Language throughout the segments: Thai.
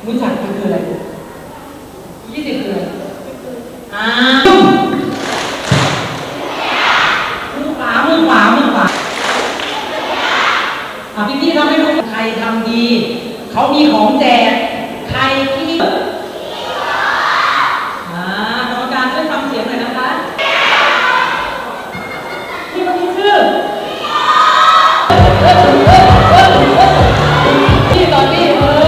รู้จักคืออะไร20คืออะไรมือขวาพี่ทำให้ดูใครทำดีเขามีของแจกใครที่กรรมการช่วยทำเสียงหน่อยนะคะที่วันนี้ชื่อที่ตอนนี้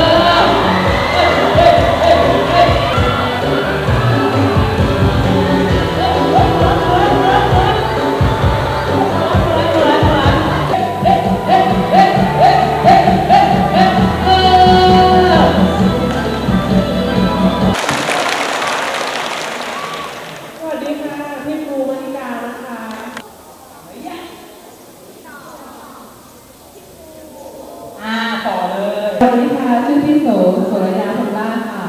สวัสดีค่ะชื่อพี่โสรยาผลล่าค่ะ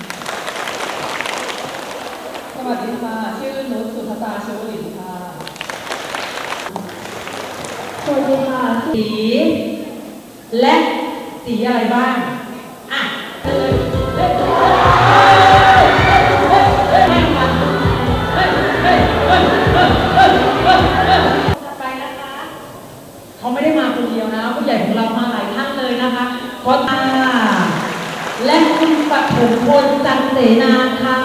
สวัสดีค่ะชื่อนุชสุภตาเชวลินค่ะสวัสดีค่ะสีและสีอะไรบ้างเขาไม่ได้มาคนเดียวนะผู้ใหญ่ของเรามาหลายท่านเลยนะคะขอและคุณปฐมพลจันเสนาค่ะ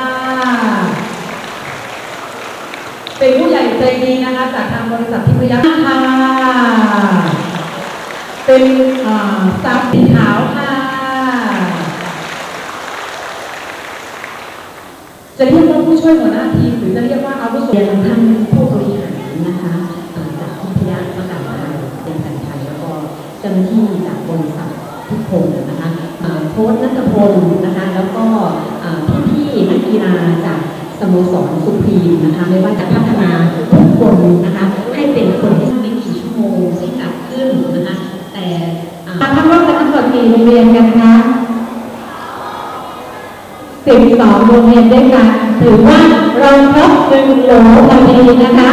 เป็นผู้ใหญ่ใจดีนะคะจากทางบริษัททิพยค่ะเป็นสาวสีขาวค่ะจะเรียกว่าผู้ช่วยหัวหน้าทีมหรือจะเรียกว่าอาวุโสท่านผู้บริหารนะคะจากทิพยประกันภัยเป็นการไทยแล้วก็เจ้าหน้าที่จากบริษัททุกคนนะคะโค้ชณัฐพลนะคะแล้วก็พี่นักกีฬาจากสโมสรสุพรีมนะคะไม่ว่าจะพัฒนาทุกคนนะคะให้เป็นคนที่ไม่กี่ชั่วโมงที่กลับขึ้นนะคะแต่ทั้งรอบและทั้งหมดกี่โรงเรียนกันคะ12โรงเรียนด้วยกันถือว่าเราครบ1โหลพอดีนะคะ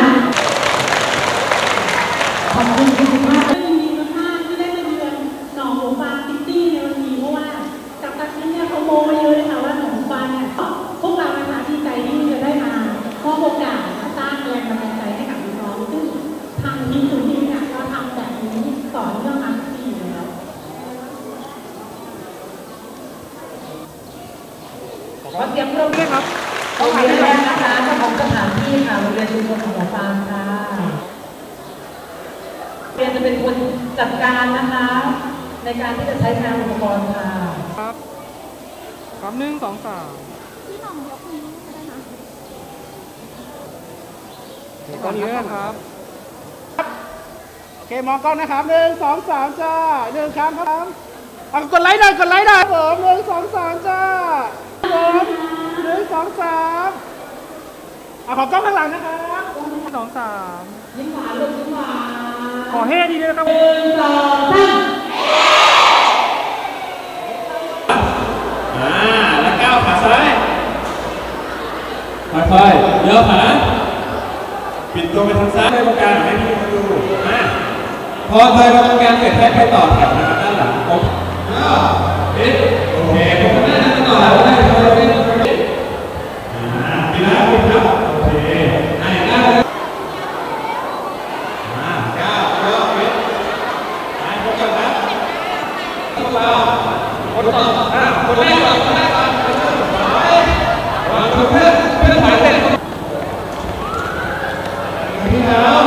ขอบคุณคุณมากยินดีมากที่ได้มาเยือนหนองหงส์ฟางซิตี้ในวันนี้เพราะว่ากับตันทีเนี่ยเขาโมมาเยอะเลยค่ะว่าหนองหงส์ฟางเนี่ยพวกเรานะคะดีใจที่จะได้มามอบโอกาสสร้างแรงบันดาลใจให้กับน้องๆซึ่งทางทีมสุทีเนี่ยเราทำแบบนี้ต่อเนื่องมาทุกปีอยู่แล้วขอเสียงปรบมือครับโรงเรียนแรกนะคะเจ้าของสถานที่ค่ะโรงเรียนชุมชนหนองฟางค่ะเรียนจะเป็นคนจัดการนะคะในการที่จะใช้งานอุปกรณ์ค่ะครับครับ1 2 3 พี่น้องยกมือก็ได้นะตอนนี้นะครับโอเคมองกล้องนะครับ1 2 3จ้า1 ครั้งครับกดไลค์หน่อยผม1 2 3จ้าผม1 2 3ขอกล้องข้างหลังนะครับ1 2 3 ยิ้มหวานลูกยิ้มหวานขอเฮ้ดีด้วยนะครับ 1 2 3แล้วก้าวขาซ้ายค่อยๆเลี้ยวขาปิดตัวไปทางซ้ายให้กรรมการให้พี่มาดูพอไทยกรรมการเสร็จให้ต่อแถวนะครับด้านหลังโอเคผมก็น่าจะต่อแล้วได้ดีนะโอเคได้ก้าวพบกันนะพวกเราคนต่อคนแรกก่อนเพื่อนถ่ายเสร็จพี่เท้า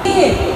ที่